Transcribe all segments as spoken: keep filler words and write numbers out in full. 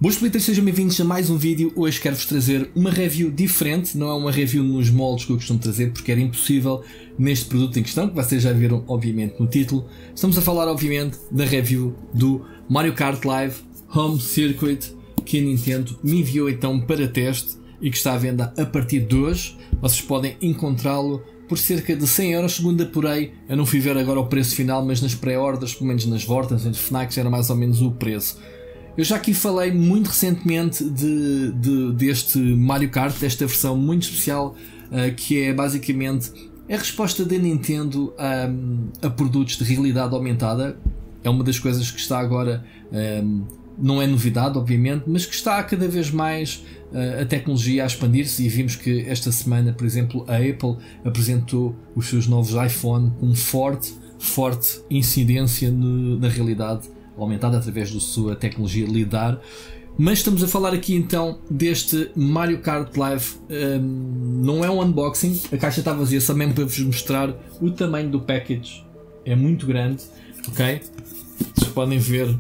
Boas politas, sejam bem-vindos a mais um vídeo. Hoje quero-vos trazer uma review diferente. Não é uma review nos moldes que eu costumo trazer, porque era impossível neste produto em questão, que vocês já viram obviamente no título. Estamos a falar obviamente da review do Mario Kart Live Home Circuit, que a Nintendo me enviou então para teste e que está à venda a partir de hoje. Vocês podem encontrá-lo por cerca de cem euros, segundo apurei. Eu não fui ver agora o preço final, mas nas pré-orders, pelo menos nas Vortas, nas Fnacs, era mais ou menos o preço. Eu já aqui falei muito recentemente de, de, deste Mario Kart, desta versão muito especial, uh, que é basicamente a resposta da Nintendo a, a produtos de realidade aumentada. É uma das coisas que está agora, um, não é novidade obviamente, mas que está cada vez mais uh, a tecnologia a expandir-se, e vimos que esta semana, por exemplo, a Apple apresentou os seus novos iPhone com forte, forte incidência no, na realidade aumentada através da sua tecnologia LiDAR. Mas estamos a falar aqui então deste Mario Kart Live. Um, não é um unboxing, a caixa está vazia, só mesmo para vos mostrar o tamanho do package. É muito grande, ok? Vocês podem ver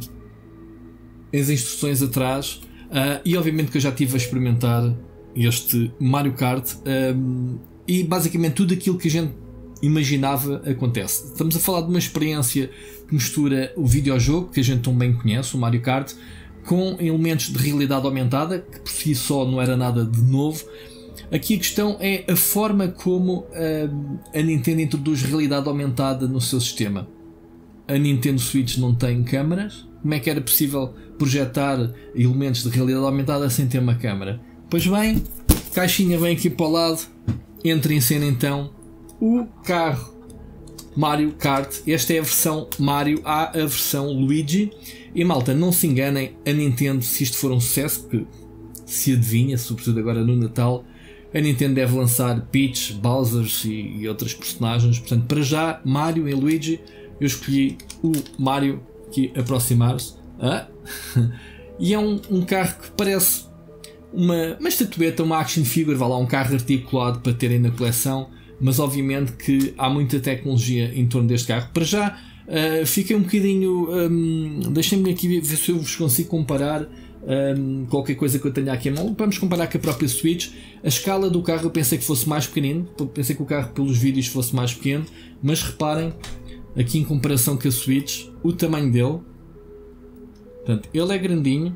as instruções atrás, uh, e obviamente que eu já estive a experimentar este Mario Kart, um, e basicamente tudo aquilo que a gente imaginava acontece. Estamos a falar de uma experiência que mistura o videojogo, que a gente tão bem conhece, o Mario Kart, com elementos de realidade aumentada, que por si só não era nada de novo. Aqui a questão é a forma como uh, a Nintendo introduz realidade aumentada no seu sistema. A Nintendo Switch não tem câmaras. Como é que era possível projetar elementos de realidade aumentada sem ter uma câmara? Pois bem, caixinha vem aqui para o lado, entra em cena então o carro Mario Kart. Esta é a versão Mario, há a versão Luigi. E malta, não se enganem, a Nintendo, se isto for um sucesso, que se adivinha, sobretudo agora no Natal, a Nintendo deve lançar Peach, Bowser e, e outros personagens. Portanto, para já, Mario e Luigi. Eu escolhi o Mario, que aproximar-se. Ah? E é um, um carro que parece uma, uma estatueta, uma action figure, vá lá, um carro articulado para terem na coleção. Mas obviamente que há muita tecnologia em torno deste carro. Para já, uh, fiquei um bocadinho... Um, deixem-me aqui ver se eu vos consigo comparar um, qualquer coisa que eu tenha aqui à mão. Vamos comparar com a própria Switch. A escala do carro eu pensei que fosse mais pequenino. Pensei que o carro pelos vídeos fosse mais pequeno. Mas reparem, aqui em comparação com a Switch, o tamanho dele. Portanto, ele é grandinho.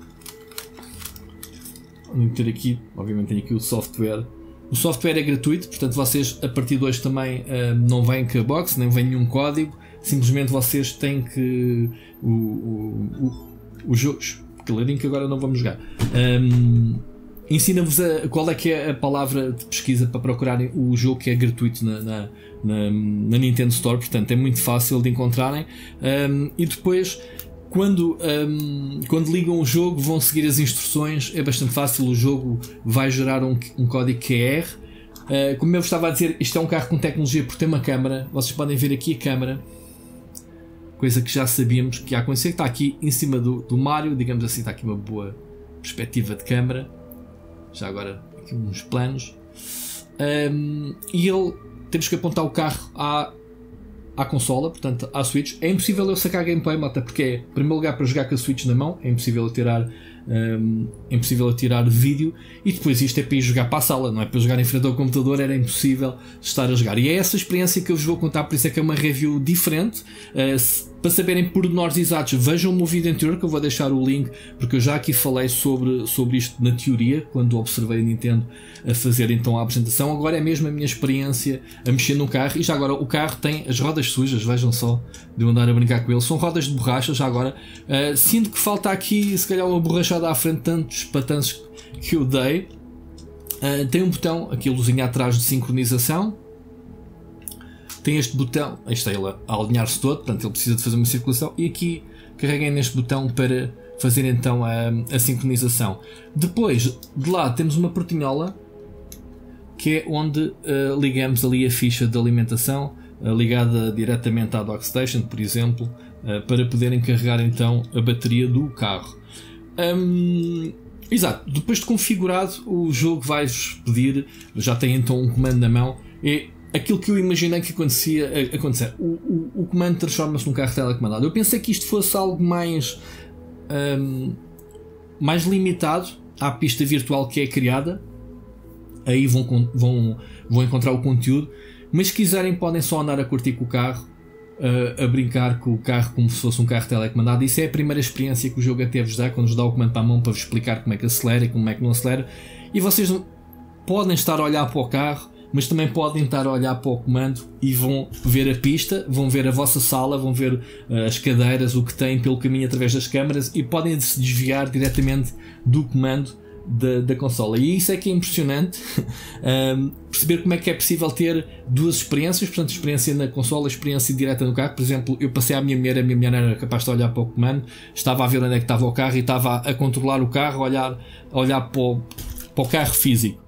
Vamos ter aqui, obviamente tenho aqui o software. O software é gratuito, portanto vocês a partir de hoje também uh, não vêm com a box, nem vem nenhum código, simplesmente vocês têm que o, o, o, o jogo, clarinho que agora não vamos jogar, um, ensina-vos a, qual é que é a palavra de pesquisa para procurarem o jogo, que é gratuito na, na, na, na Nintendo Store, portanto é muito fácil de encontrarem, um, e depois Quando, um, quando ligam o jogo, vão seguir as instruções. É bastante fácil, o jogo vai gerar um, um código Q R. Uh, como eu vos estava a dizer, isto é um carro com tecnologia por ter uma câmara. Vocês podem ver aqui a câmara, coisa que já sabíamos que ia acontecer. Está aqui em cima do, do Mario, digamos assim, está aqui uma boa perspectiva de câmara. Já agora aqui uns planos. Um, e ele, temos que apontar o carro à à consola, portanto à Switch. É impossível eu sacar gameplay, malta, porque é, em primeiro lugar, para jogar com a Switch na mão, é impossível eu tirar, um, é impossível eu tirar vídeo, e depois isto é para ir jogar para a sala, não é para jogar em frente ao computador, era impossível estar a jogar. E é essa experiência que eu vos vou contar, por isso é que é uma review diferente. Uh, se, para saberem pormenores exatos, vejam o meu vídeo anterior, que eu vou deixar o link, porque eu já aqui falei sobre, sobre isto na teoria, quando observei a Nintendo a fazer então a apresentação. Agora é mesmo a minha experiência a mexer no carro. E já agora o carro tem as rodas sujas, vejam só, de eu andar a brincar com ele, são rodas de borracha. Já agora uh, sinto que falta aqui se calhar uma borrachada à frente, tantos patanços que eu dei. Uh, tem um botão, aqui a luzinha atrás, de sincronização. Tem este botão, aí está ele a alinhar-se todo, portanto ele precisa de fazer uma circulação, e aqui carreguem neste botão para fazer então a, a sincronização. Depois de lá temos uma portinhola, que é onde uh, ligamos ali a ficha de alimentação, uh, ligada diretamente à Dockstation, por exemplo, uh, para poderem carregar então a bateria do carro. Um, exato, depois de configurado, o jogo vai-vos pedir, já tem então um comando na mão, e aquilo que eu imaginei que acontecia, acontecer. O, o, o comando transforma-se num carro telecomandado. Eu pensei que isto fosse algo mais um, mais limitado à pista virtual que é criada. Aí vão, vão, vão encontrar o conteúdo. Mas se quiserem podem só andar a curtir com o carro, uh, a brincar com o carro como se fosse um carro telecomandado. Isso é a primeira experiência que o jogo até vos dá, quando vos dá o comando para a mão para vos explicar como é que acelera e como é que não acelera. E vocês podem estar a olhar para o carro, mas também podem estar a olhar para o comando e vão ver a pista, vão ver a vossa sala, vão ver uh, as cadeiras, o que tem pelo caminho através das câmaras, e podem se desviar diretamente do comando Da, da consola. E isso é que é impressionante. um, perceber como é que é possível ter duas experiências, portanto, experiência na consola, experiência direta no carro. Por exemplo, eu passei à minha mulher, a minha mulher era capaz de olhar para o comando, estava a ver onde é que estava o carro e estava a, a controlar o carro, a olhar, a olhar para o, para o carro físico.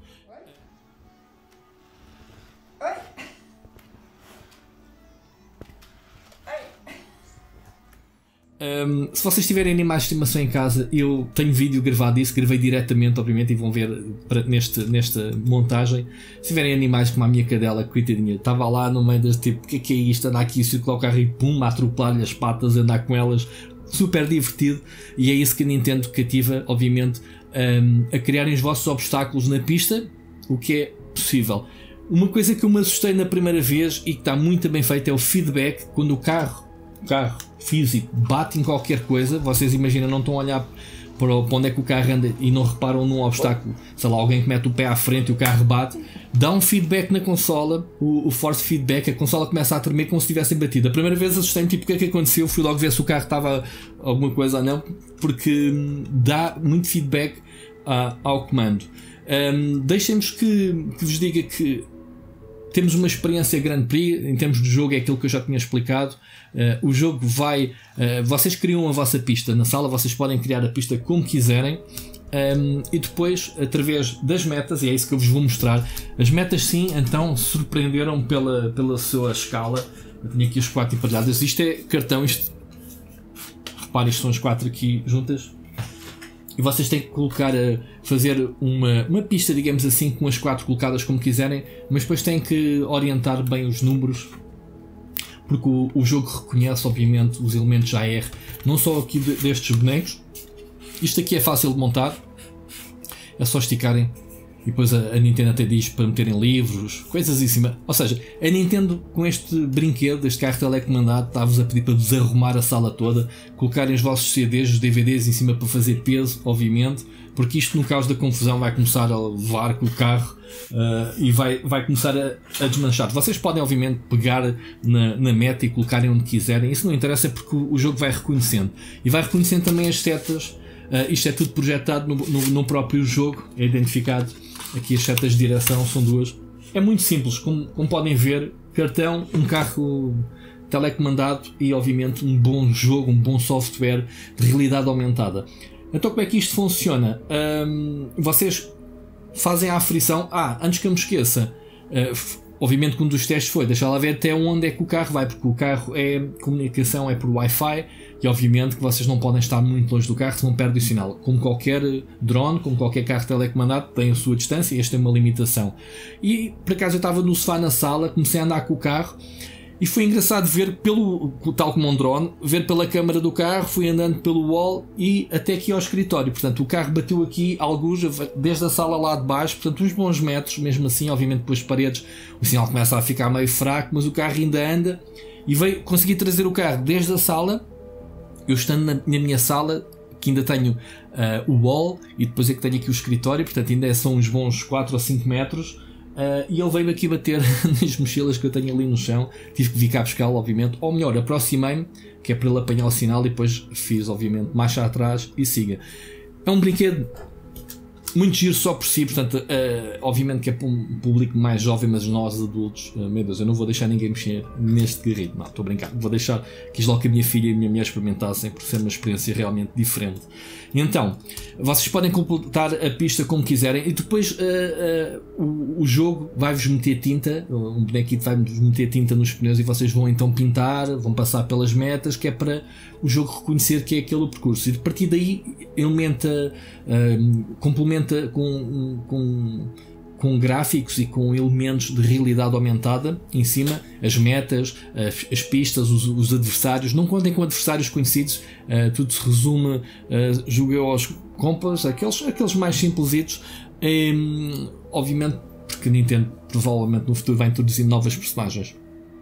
Um, se vocês tiverem animais de estimação em casa, eu tenho vídeo gravado disso, gravei diretamente, obviamente, e vão ver para, neste, nesta montagem. Se tiverem animais como a minha cadela, coitadinha, estava lá no meio das tipo, o que é que é isto? Andar aqui, circular o carro e pum, a atropelar-lhe as patas, andar com elas, super divertido. E é isso que a Nintendo cativa, obviamente, um, a criarem os vossos obstáculos na pista, o que é possível. Uma coisa que eu me assustei na primeira vez e que está muito bem feito é o feedback quando o carro, o carro físico bate em qualquer coisa. Vocês imaginam, não estão a olhar para onde é que o carro anda e não reparam num obstáculo, sei lá, alguém que mete o pé à frente e o carro bate, dá um feedback na consola, o, o force feedback, a consola começa a tremer como se tivessem batido. A primeira vez assustei-me, tipo, o que é que aconteceu? Fui logo ver se o carro estava alguma coisa ou não, porque dá muito feedback uh, ao comando. Um, Deixem-me que, que vos diga que temos uma experiência Grand Prix em termos de jogo, é aquilo que eu já tinha explicado. Uh, o jogo vai, uh, vocês criam a vossa pista na sala, vocês podem criar a pista como quiserem, um, e depois, através das metas, e é isso que eu vos vou mostrar. As metas, sim, então surpreenderam pela, pela sua escala. Eu tenho aqui os quatro emparelhados. Isto é cartão, isto, reparem, isto são as quatro aqui juntas. E vocês têm que colocar a fazer uma, uma pista, digamos assim, com as quatro colocadas como quiserem, mas depois têm que orientar bem os números, porque o, o jogo reconhece, obviamente, os elementos A R, não só aqui de, destes bonecos. Isto aqui é fácil de montar, é só esticarem e depois a, a Nintendo até diz para meterem livros, coisas em cima. Ou seja, a Nintendo com este brinquedo, este carro telecomandado, está-vos a pedir para desarrumar a sala toda, colocarem os vossos C Ds, os D V Ds em cima para fazer peso, obviamente, porque isto no caos da confusão vai começar a levar com o carro uh, e vai, vai começar a, a desmanchar. Vocês podem obviamente pegar na, na meta e colocarem onde quiserem, isso não interessa porque o, o jogo vai reconhecendo. E vai reconhecendo também as setas, uh, isto é tudo projetado no, no, no próprio jogo, é identificado. Aqui as setas de direção são duas. É muito simples, como, como podem ver, cartão, um carro telecomandado e obviamente um bom jogo, um bom software de realidade aumentada. Então como é que isto funciona? Um, vocês fazem a aferição. Ah, antes que eu me esqueça, uh, obviamente que um dos testes foi deixar lá ver até onde é que o carro vai, porque o carro é comunicação, é por Wi-Fi, e obviamente que vocês não podem estar muito longe do carro, senão perdem o sinal. Como qualquer drone, como qualquer carro telecomandado, tem a sua distância e este tem uma limitação. E por acaso eu estava no sofá na sala, comecei a andar com o carro e foi engraçado ver, pelo, tal como um drone, ver pela câmara do carro, fui andando pelo wall e até aqui ao escritório. Portanto, o carro bateu aqui alguns, desde a sala lá de baixo, portanto uns bons metros, mesmo assim, obviamente depois as paredes, o sinal começa a ficar meio fraco, mas o carro ainda anda e veio, consegui trazer o carro desde a sala. Eu estando na, na minha sala, que ainda tenho uh, o wall e depois é que tenho aqui o escritório, portanto ainda são uns bons quatro ou cinco metros, uh, e ele veio aqui bater nas mochilas que eu tenho ali no chão. Tive que vir cá buscá-lo, obviamente, ou melhor, aproximei-me, que é para ele apanhar o sinal, e depois fiz, obviamente, marcha atrás e siga. É um brinquedo muito giro só por si, portanto, uh, obviamente que é para um público mais jovem, mas nós adultos, uh, meu Deus, eu não vou deixar ninguém mexer neste garrido, não, estou a brincar, vou deixar, quis logo que a minha filha e a minha mulher experimentassem, por ser uma experiência realmente diferente. Então, vocês podem completar a pista como quiserem e depois uh, uh, o, o jogo vai-vos meter tinta, um bonequito vai-vos meter tinta nos pneus e vocês vão então pintar, vão passar pelas metas, que é para o jogo reconhecer que é aquele o percurso, e a partir daí aumenta, uh, complementa com, com, com gráficos e com elementos de realidade aumentada em cima, as metas, as, as pistas, os, os adversários. Não contem com adversários conhecidos, uh, tudo se resume, uh, joguei aos compas, aqueles, aqueles mais simplesitos, um, obviamente porque a Nintendo provavelmente no futuro vai introduzir novas personagens.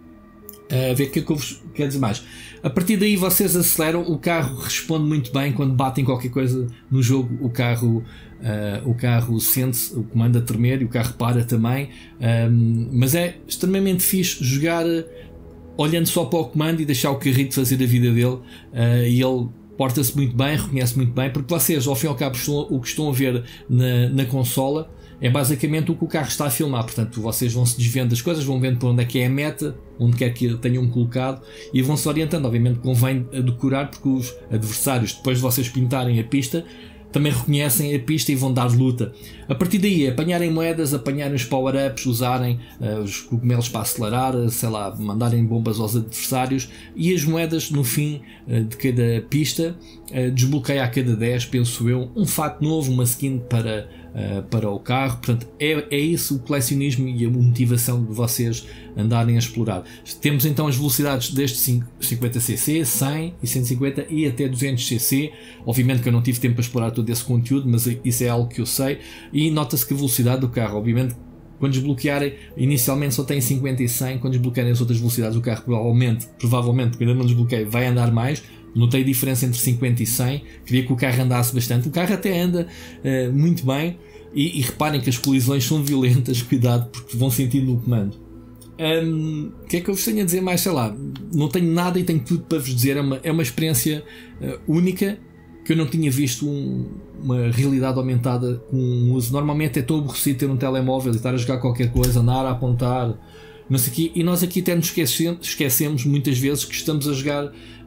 A ver o que é que eu vos quero dizer mais. A partir daí vocês aceleram, o carro responde muito bem quando batem qualquer coisa no jogo, o carro, uh, o carro sente-se, o comando a tremer e o carro para também, um, mas é extremamente fixe jogar uh, olhando só para o comando e deixar o carrito fazer a vida dele, uh, e ele porta-se muito bem, reconhece muito bem, porque vocês ao fim e ao cabo estão, o que estão a ver na, na consola é basicamente o que o carro está a filmar. Portanto, vocês vão se desvendo das coisas, vão vendo para onde é que é a meta, onde quer que tenham colocado, e vão se orientando. Obviamente convém decorar, porque os adversários, depois de vocês pintarem a pista, também reconhecem a pista e vão dar luta. A partir daí, apanharem moedas, apanharem os power-ups, usarem uh, os cogumelos para acelerar, sei lá, mandarem bombas aos adversários, e as moedas no fim uh, de cada pista uh, desbloqueia a cada dez, penso eu, um fato novo, uma skin para, uh, para o carro. Portanto, é, é isso o colecionismo e a motivação de vocês andarem a explorar. Temos então as velocidades desde cinquenta cc, cem e cento e cinquenta e até duzentos cc. Obviamente que eu não tive tempo para explorar todo esse conteúdo, mas isso é algo que eu sei. E nota-se que a velocidade do carro, obviamente, quando desbloquearem, inicialmente só tem cinquenta e cem, quando desbloquearem as outras velocidades, o carro provavelmente, provavelmente, porque ainda não desbloqueei, vai andar mais. Notei diferença entre cinquenta e cem, queria que o carro andasse bastante. O carro até anda uh, muito bem, e, e reparem que as colisões são violentas, cuidado, porque vão sentindo no comando. O um, que é que eu vos tenho a dizer mais? Sei lá, não tenho nada e tenho tudo para vos dizer. É uma, é uma experiência uh, única, que eu não tinha visto um, uma realidade aumentada com um uso. Normalmente é tão aborrecido ter um telemóvel e estar a jogar qualquer coisa, andar a apontar, não sei quê, e nós aqui até nos esquecemos, esquecemos muitas vezes que estamos a jogar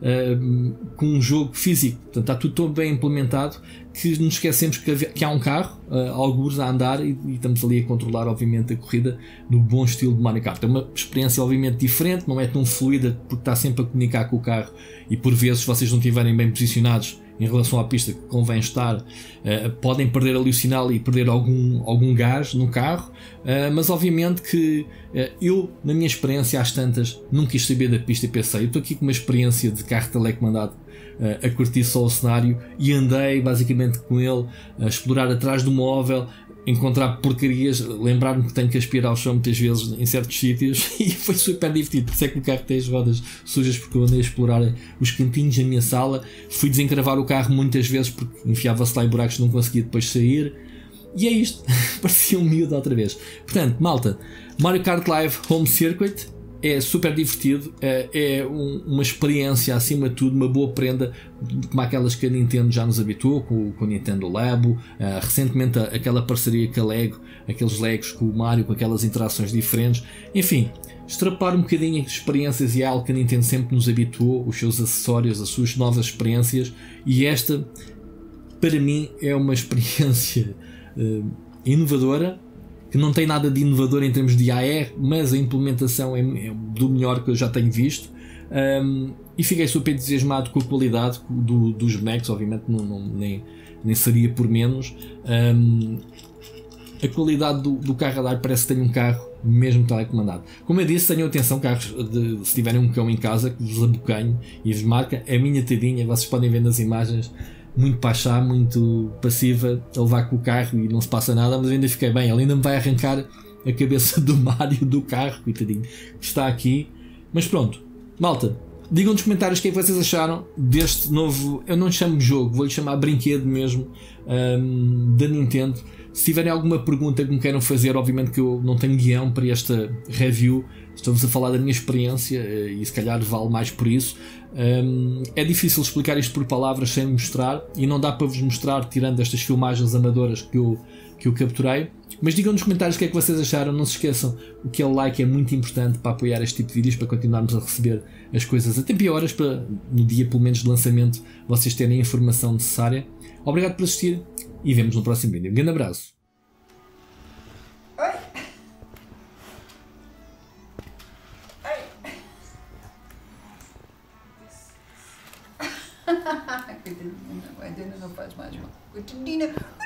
uh, com um jogo físico. Portanto, está tudo tão bem implementado que nos esquecemos que, havia, que há um carro, uh, algures a andar, e, e estamos ali a controlar, obviamente, a corrida no bom estilo de Mario Kart. É uma experiência, obviamente, diferente, não é tão fluida, porque está sempre a comunicar com o carro, e por vezes, se vocês não estiverem bem posicionados em relação à pista que convém estar, uh, podem perder ali o sinal e perder algum, algum gás no carro, uh, mas obviamente que uh, eu, na minha experiência às tantas, nunca quis saber da pista e pensei, eu estou aqui com uma experiência de carro telecomandado, uh, a curtir só o cenário, e andei basicamente com ele a explorar atrás do móvel, encontrar porcarias, lembrar-me que tenho que aspirar ao chão muitas vezes em certos sítios, e foi super divertido. Por isso é que o carro tem as rodas sujas, porque eu andei a explorar os cantinhos da minha sala, fui desencravar o carro muitas vezes porque enfiava-se lá em buracos e não conseguia depois sair, e é isto. Parecia um miúdo outra vez. Portanto, malta, Mario Kart Live Home Circuit é super divertido, é uma experiência acima de tudo, uma boa prenda, como aquelas que a Nintendo já nos habituou, com, com o Nintendo Labo, recentemente aquela parceria com a Lego, aqueles Legos com o Mario, com aquelas interações diferentes. Enfim, extrapolar um bocadinho as experiências, e é algo que a Nintendo sempre nos habituou, os seus acessórios, as suas novas experiências, e esta, para mim, é uma experiência uh, inovadora, que não tem nada de inovador em termos de A R, mas a implementação é, é do melhor que eu já tenho visto, um, e fiquei super entusiasmado com a qualidade do, dos bonecos. Obviamente não, não, nem, nem seria por menos. Um, a qualidade do, do carro a dar parece que tem um carro mesmo telecomandado. Como eu disse, tenham atenção, carros de, se tiverem um cão em casa que vos abocanhe e vos marca, a minha tadinha, vocês podem ver nas imagens, muito pachá, muito passiva, a levar com o carro e não se passa nada, mas eu ainda fiquei bem. Ele ainda me vai arrancar a cabeça do Mario do carro, coitadinho, que está aqui. Mas pronto, malta, digam nos comentários o que é que vocês acharam deste novo, eu não chamo de jogo, vou-lhe chamar brinquedo mesmo, um, da Nintendo. Se tiverem alguma pergunta que me queiram fazer, obviamente que eu não tenho guião para esta review, estamos a falar da minha experiência e se calhar vale mais por isso. Um, é difícil explicar isto por palavras sem mostrar, e não dá para vos mostrar tirando estas filmagens amadoras que eu, que eu capturei. Mas digam nos comentários o que é que vocês acharam. Não se esqueçam, o que é o like é muito importante para apoiar este tipo de vídeos, para continuarmos a receber as coisas a tempo e horas, para no dia pelo menos de lançamento vocês terem a informação necessária. Obrigado por assistir e vemos no próximo vídeo. Um grande abraço. Oi. Oi. Coitadinha, não faz mais mal. Coitadinha.